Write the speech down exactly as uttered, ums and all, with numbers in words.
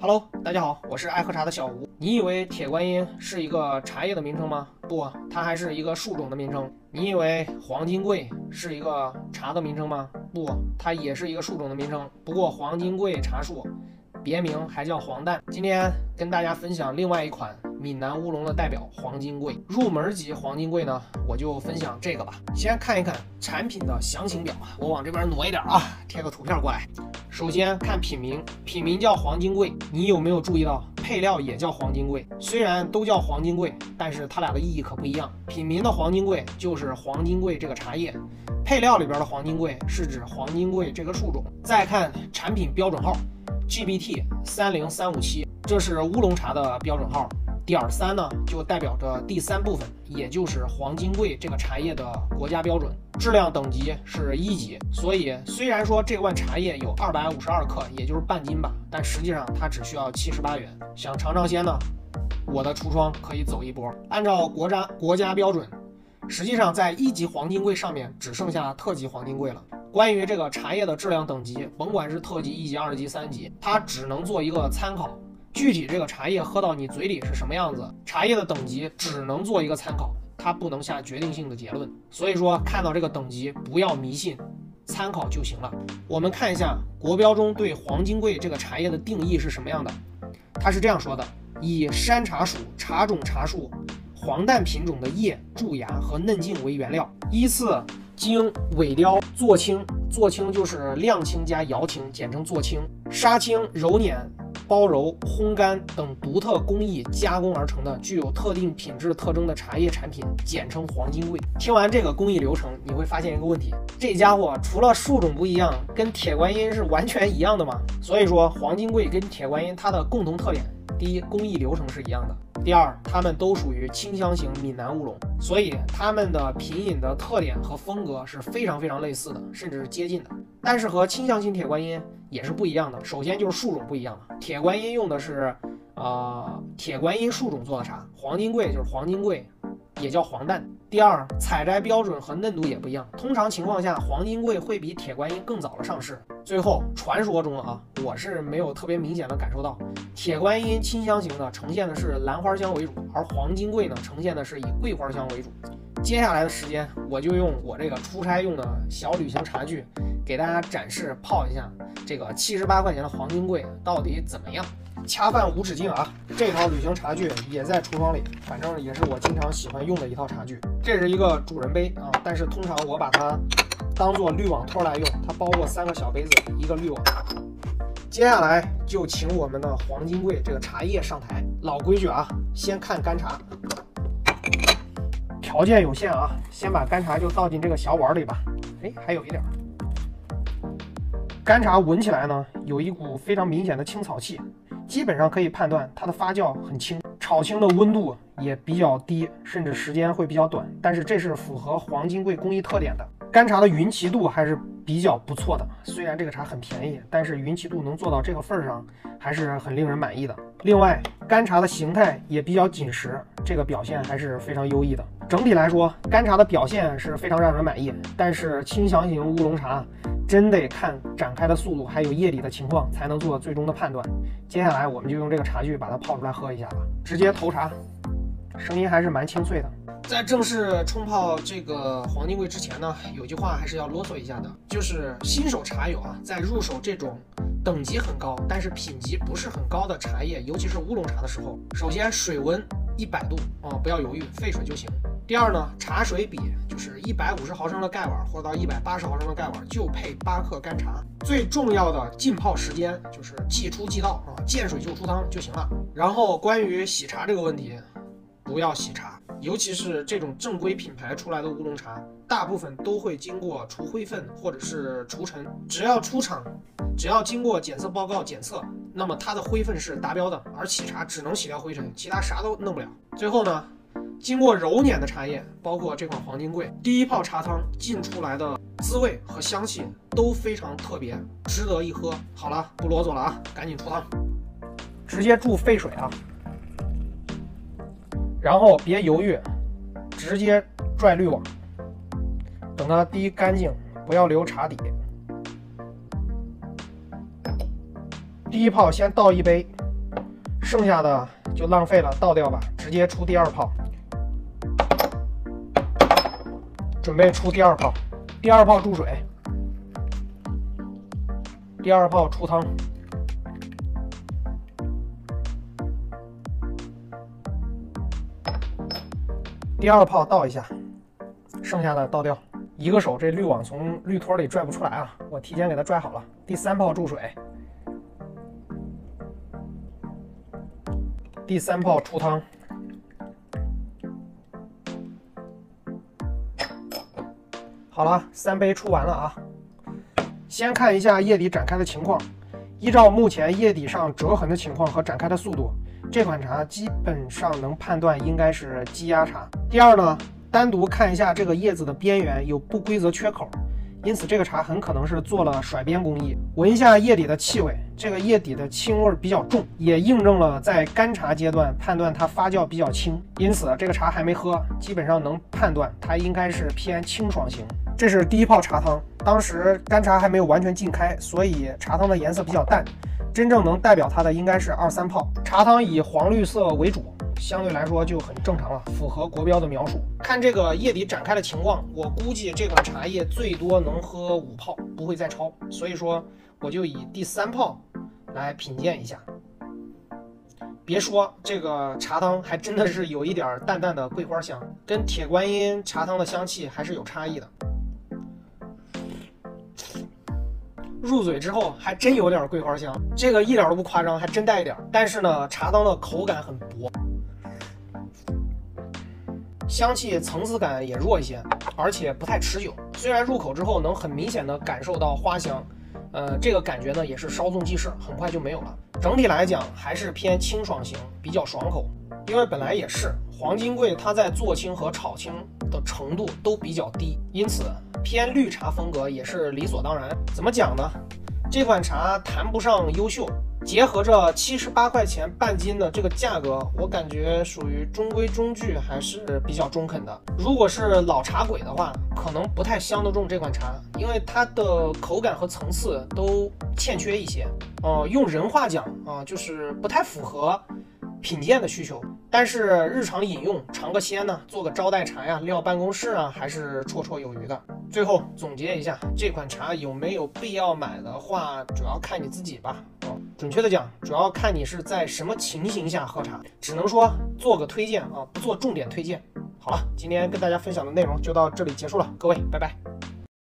Hello， 大家好，我是爱喝茶的小吴。你以为铁观音是一个茶叶的名称吗？不，它还是一个树种的名称。你以为黄金桂是一个茶的名称吗？不，它也是一个树种的名称。不过黄金桂茶树别名还叫黄蛋。今天跟大家分享另外一款闽南乌龙的代表黄金桂。入门级黄金桂呢，我就分享这个吧。先看一看产品的详情表啊，我往这边挪一点啊，贴个图片过来。首先看品名，品名叫黄金桂，你有没有注意到配料也叫黄金桂？虽然都叫黄金桂，但是它俩的意义可不一样。品名的黄金桂就是黄金桂这个茶叶，配料里边的黄金桂是指黄金桂这个树种。再看产品标准号 G B T 三零三五七，这是乌龙茶的标准号。点三呢，就代表着第三部分，也就是黄金桂这个茶叶的国家标准，质量等级是一级。所以虽然说这罐茶叶有二百五十二克，也就是半斤吧，但实际上它只需要七十八元。想尝尝鲜呢，我的橱窗可以走一波。按照国家国家标准，实际上在一级黄金桂上面只剩下特级黄金桂了。关于这个茶叶的质量等级，甭管是特级、一级、二级、三级，它只能做一个参考。具体这个茶叶喝到你嘴里是什么样子，茶叶的等级只能做一个参考，它不能下决定性的结论。所以说看到这个等级不要迷信，参考就行了。我们看一下国标中对黄金桂这个茶叶的定义是什么样的，它是这样说的：以山茶属茶种茶树黄蛋品种的叶、蛀芽和嫩茎为原料，依次经萎雕、做青，做青就是晾青加摇青，简称做青，杀青、揉捻、包揉、烘干等独特工艺加工而成的具有特定品质特征的茶叶产品，简称黄金桂。听完这个工艺流程，你会发现一个问题，这家伙除了树种不一样，跟铁观音是完全一样的嘛。所以说黄金桂跟铁观音它的共同特点，第一，工艺流程是一样的；第二，它们都属于清香型闽南乌龙，所以它们的品饮的特点和风格是非常非常类似的，甚至是接近的。但是和清香型铁观音也是不一样的。首先就是树种不一样了，铁观音用的是呃铁观音树种做的茶，黄金桂就是黄金桂，也叫黄蛋。第二，采摘标准和嫩度也不一样，通常情况下黄金桂会比铁观音更早的上市。最后传说中啊，我是没有特别明显的感受到，铁观音清香型的呈现的是兰花香为主，而黄金桂呢呈现的是以桂花香为主。接下来的时间我就用我这个出差用的小旅行茶具给大家展示泡一下这个七十八块钱的黄金桂到底怎么样。恰饭无止境啊！这套旅行茶具也在橱窗里，反正也是我经常喜欢用的一套茶具。这是一个主人杯啊，但是通常我把它当做滤网托来用，它包括三个小杯子，一个滤网。接下来就请我们的黄金桂这个茶叶上台。老规矩啊，先看干茶。条件有限啊，先把干茶就倒进这个小碗里吧。哎，还有一点。干茶闻起来呢，有一股非常明显的青草气。基本上可以判断它的发酵很轻，炒青的温度也比较低，甚至时间会比较短，但是这是符合黄金桂工艺特点的。干茶的匀齐度还是比较不错的，虽然这个茶很便宜，但是匀齐度能做到这个份上还是很令人满意的。另外干茶的形态也比较紧实，这个表现还是非常优异的。整体来说干茶的表现是非常让人满意，但是清香型乌龙茶真得看展开的速度还有叶底的情况才能做最终的判断。接下来我们就用这个茶具把它泡出来喝一下吧。直接投茶，声音还是蛮清脆的。在正式冲泡这个黄金桂之前呢，有句话还是要啰嗦一下的，就是新手茶友啊，在入手这种等级很高但是品级不是很高的茶叶，尤其是乌龙茶的时候，首先水温一百度啊，不要犹豫，沸水就行。第二呢，茶水比就是一百五十毫升的盖碗或者到一百八十毫升的盖碗就配八克干茶。最重要的浸泡时间就是即出即倒啊，见水就出汤就行了。然后关于洗茶这个问题，不要洗茶，尤其是这种正规品牌出来的乌龙茶，大部分都会经过除灰分或者是除尘。只要出厂，只要经过检测报告检测，那么它的灰分是达标的，而洗茶只能洗掉灰尘，其他啥都弄不了。最后呢，经过揉捻的茶叶，包括这款黄金桂，第一泡茶汤浸出来的滋味和香气都非常特别，值得一喝。好了，不啰嗦了啊，赶紧出汤，直接注沸水啊，然后别犹豫，直接拽滤网，等它滴干净，不要留茶底。第一泡先倒一杯， 剩下的就浪费了，倒掉吧，直接出第二泡。准备出第二泡，第二泡注水，第二泡出汤。第二泡倒一下，剩下的倒掉。一个手这滤网从滤托里拽不出来啊，我提前给它拽好了。第三泡注水，第三泡出汤。好了，三杯出完了啊。先看一下液底展开的情况，依照目前液底上折痕的情况和展开的速度，这款茶基本上能判断应该是积压茶。第二呢，单独看一下这个叶子的边缘有不规则缺口，因此这个茶很可能是做了甩边工艺。闻一下叶底的气味，这个叶底的青味比较重，也印证了在干茶阶段判断它发酵比较轻，因此这个茶还没喝，基本上能判断它应该是偏清爽型。这是第一泡茶汤，当时干茶还没有完全浸开，所以茶汤的颜色比较淡，真正能代表它的应该是二三泡。茶汤以黄绿色为主，相对来说就很正常了，符合国标的描述。看这个液底展开的情况，我估计这款茶叶最多能喝五泡，不会再超，所以说我就以第三泡来品鉴一下。别说这个茶汤还真的是有一点淡淡的桂花香，跟铁观音茶汤的香气还是有差异的。入嘴之后还真有点桂花香，这个一点都不夸张，还真带一点。但是呢，茶汤的口感很薄，香气层次感也弱一些，而且不太持久。虽然入口之后能很明显的感受到花香，呃，这个感觉呢也是稍纵即逝，很快就没有了。整体来讲还是偏清爽型，比较爽口。因为本来也是黄金桂，它在做青和炒青的程度都比较低，因此偏绿茶风格也是理所当然。怎么讲呢？这款茶谈不上优秀，结合着七十八块钱半斤的这个价格，我感觉属于中规中矩，还是比较中肯的。如果是老茶鬼的话，可能不太相得中这款茶，因为它的口感和层次都欠缺一些。呃，用人话讲啊、呃，就是不太符合品鉴的需求。但是日常饮用尝个鲜呢，做个招待茶呀，撂办公室啊，还是绰绰有余的。最后总结一下，这款茶有没有必要买的话，主要看你自己吧。哦，准确的讲，主要看你是在什么情形下喝茶，只能说做个推荐啊，不做重点推荐。好了，今天跟大家分享的内容就到这里结束了，各位拜拜。